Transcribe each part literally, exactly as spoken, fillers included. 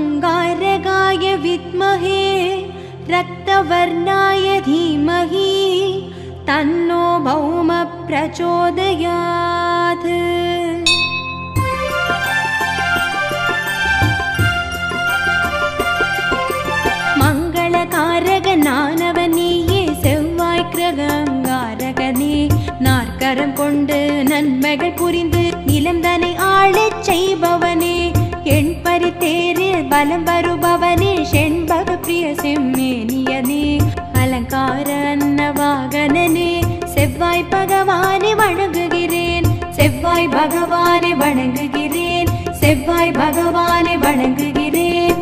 अंगारकाय विद्महे रक्तवर्णाय धीमहि तन्नो भौम प्रचोदयात्। मंगलकारक नानवनीये सेव्वाय ग्रह अंगारकने नार्करम कोंडु नन्मैगल पुरिंदु निலம் தனை ஆளச் செய்பவனே எண்பரித்தேரில் பலம் வருபவனே செண்பக பிரிய செம்மேனியனே அலங்கார அன்னவாகனனே செவ்வாய் பகவானை வணங்குகிறேன் செவ்வாய் பகவானை வணங்குகிறேன் செவ்வாய் பகவானை வணங்குகிறேன்।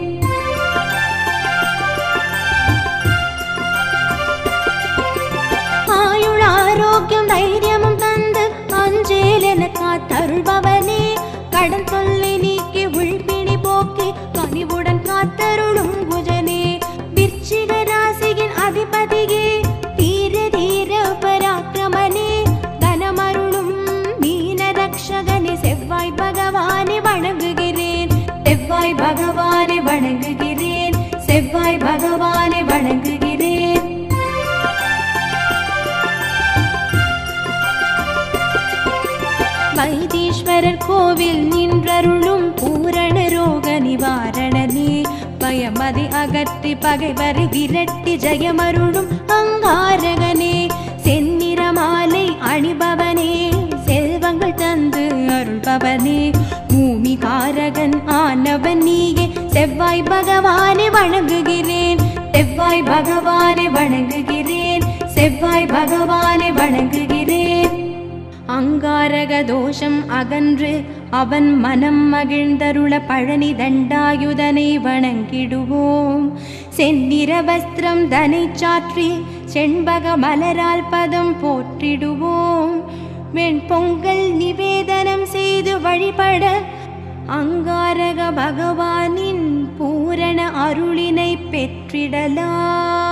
ஆயுள் ஆரோக்கியம் தைரியமும் தந்து அஞ்சேலென காத்தருள்பவனே கடன் தொல்லை நீக்கி உள்பிணி போக்கி கனிவுடன் காத்தருளும் குஜனே விருச்சிக ராசியின் அதிபதியே தீர தீர பராக்கிரமனே தனமருளும் மீன ரக்ஷகனே செவ்வாய் பகவானை வணங்குகிறேன் செவ்வாய் பகவானை வணங்குகிறேன் செவ்வாய் பகவானை வணங்குகிறேன்। வைத்தீஸ்வரர் கோவில் நின்றருளும் பூரண ரோக நிவாரணனே பயமதி அகற்றி பகைவரை விரட்டி ஜெயமருளும் அங்காரகனே செந்நிற மாலை அணிபவனே செல்வங்கள் தந்து அருள்பவனே பூமி காரகன் ஆனவன் நீயே செவ்வாய் பகவானை வணங்குகிறேன் செவ்வாய் பகவானை வணங்குகிறேன் செவ்வாய் பகவானை வணங்குகிறேன்। அங்காரக தோஷம் அகன்று அவன் மனம் மகிழ்ந்தருள பழனி தண்டாயுதனை வணங்கிடுவோம் செந்நிற வஸ்திரம் தனை சாற்றி செண்பக மலரால் பதம் போற்றிடுவோம் வெண்பொங்கல் நிவேதனம் செய்து வழிபட அங்காரக பகவானின் பூரண அருளினை பெற்றிடலாம்।